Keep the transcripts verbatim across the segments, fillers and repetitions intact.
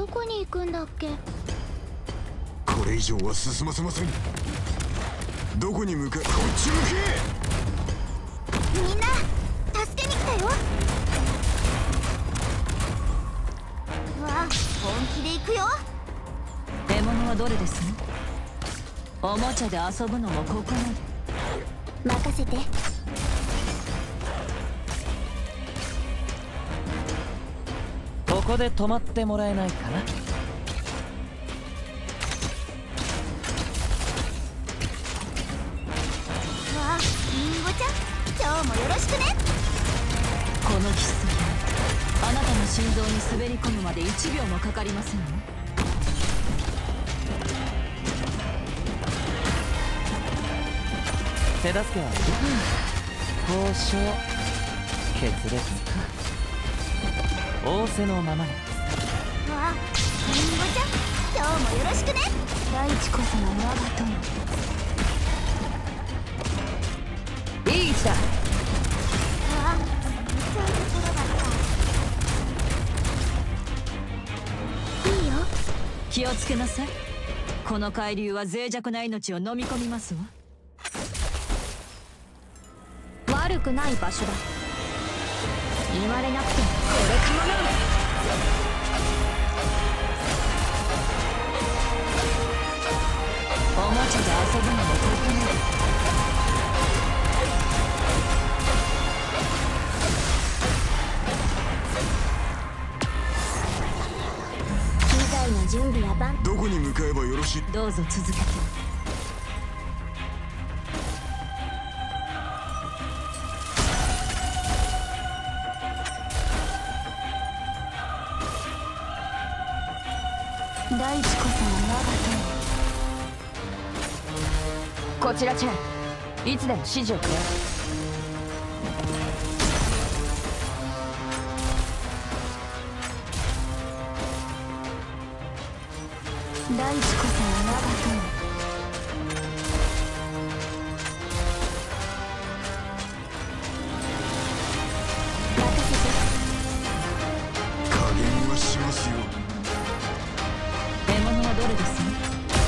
どこに行くんだっけ。 これ以上は進ませません。どこに向かう。こっち向け。みんな助けに来たよ。わあ、本気で行くよ。 獲物はどれですの？おもちゃで遊ぶのもここまで。 任せて。 ここで止まってもらえないかな。 わあ、リンゴちゃん、今日もよろしくね。 このキスあなたの心臓に滑り込むまでいちびょうもかかりませんわ。 手助けは交渉決裂か。仰せのままに。 わあ、リンゴちゃん、今日もよろしくね。 大地こそが我が友。いい位置だ。 わあ、そういうところだった。いいよ。 気をつけなさい。この海流は脆弱な命を飲み込みますわ。 悪くない場所だ。言われなくてもこれかもな。 おもちゃで遊ぶのもここまで。 機材の準備は万。 どこに向かえばよろしい。 どうぞ続けて。 大地こそが我が友。こちらチェン、いつでも指示をくれ。 大地こそが我が友。任せて。 加減はしますよ。 獲物はどれですね。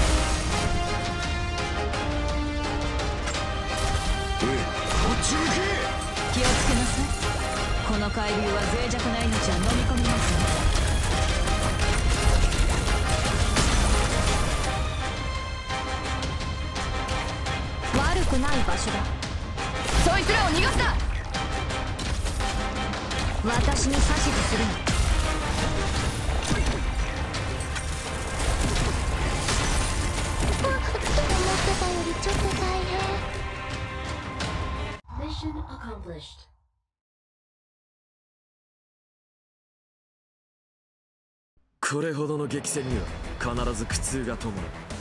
ええ、こっち向け。 気をつけなさい。この海流は脆弱な命を飲み込みますわ。 悪くない場所だ。 そいつらを逃がすな。 私に指図するの。あ、思ってたよりちょっと大変。 Mission accomplished. これほどの激戦には必ず苦痛が伴う。